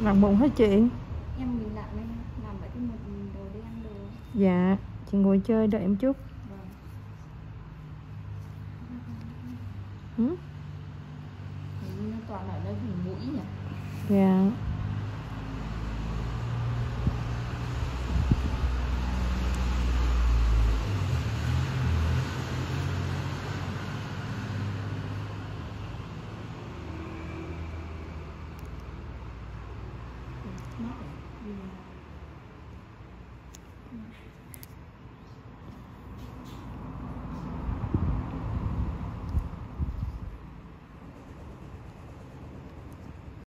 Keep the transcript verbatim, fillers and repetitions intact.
Nặng bụng hả chị? Em mình nặng đây, làm vậy cái một đồ đi ăn được. Dạ, chị ngồi chơi đợi em chút. Vâng. Ừ? Hình như nó toàn ở đây vùng mũi nhỉ? Dạ. Mắt à? Ừ.